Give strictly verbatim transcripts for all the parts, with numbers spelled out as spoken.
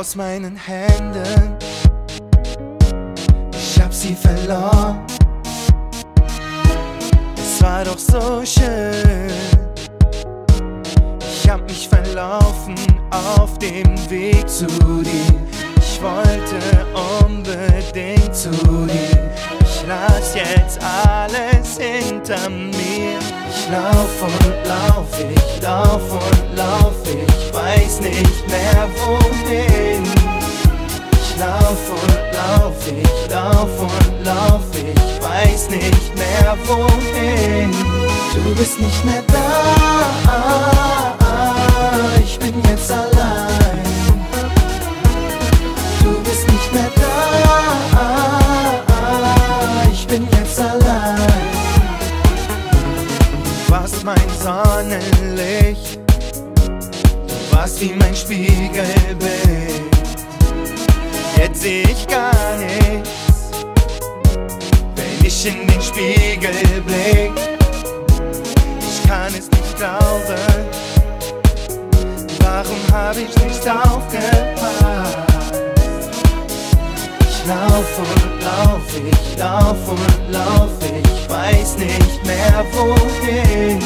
aus meinen Händen. Ich hab sie verloren. Es war doch so schön. Ich hab mich verlaufen auf dem Weg zu dir. Ich wollte unbedingt zu dir. Ich lass jetzt alles hinter mir. Ich lauf und lauf, ich lauf und lauf, ich weiß nicht mehr wohin. Ich lauf und lauf, ich lauf und lauf, ich weiß nicht mehr wohin. Du bist nicht mehr da, ich bin jetzt allein. Du bist nicht mehr da, ich bin jetzt allein. Du warst mein Sonnenlicht, du warst wie mein Spiegelbild. Jetzt seh ich gar nichts, wenn ich in den Spiegel blick. Ich kann es nicht glauben, warum hab ich nicht aufgepasst? Ich lauf und lauf, ich lauf und lauf, ich weiß nicht mehr wohin.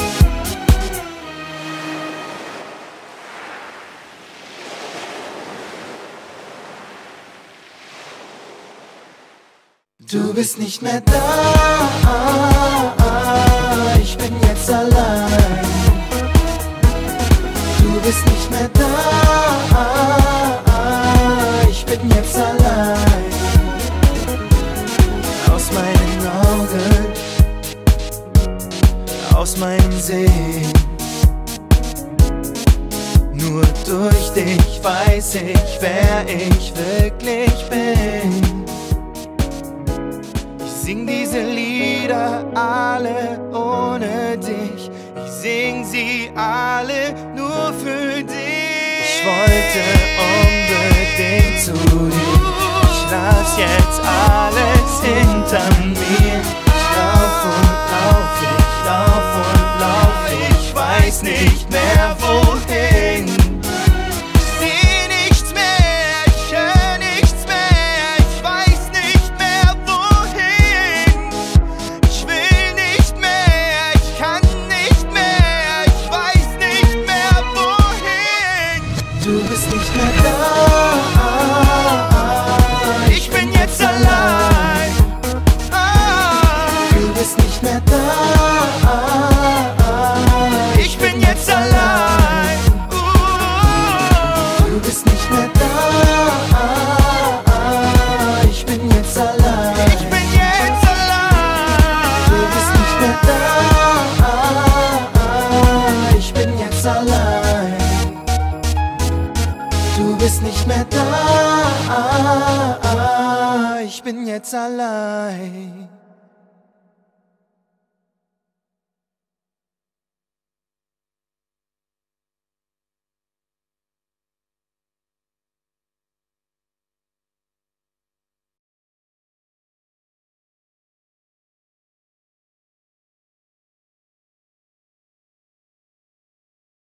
Du bist nicht mehr da, ich bin jetzt allein. Du bist nicht mehr da, ich bin jetzt allein. Aus meinen Augen, aus meinem Sehen. Nur durch dich weiß ich, wer ich wirklich bin. Ich sing diese Lieder alle ohne dich. Ich sing sie alle nur für dich. Ich wollte unbedingt zu dir. Ich lass jetzt alles hinter mir. Ich lauf und lauf, ich lauf und lauf, ich weiß nicht mehr wohin. Ich seh nichts mehr, ich hör nichts mehr, ich weiß nicht mehr wohin. Ich will nicht mehr, ich kann nicht mehr, ich weiß nicht mehr wohin. Du bist nicht mehr da, ich bin jetzt allein. Du bist nicht mehr da, ich bin jetzt allein. Du bist nicht mehr da, ich bin jetzt allein. Ich bin jetzt allein. Du bist nicht mehr da, ich bin jetzt allein. Du bist nicht mehr da, ich bin jetzt allein.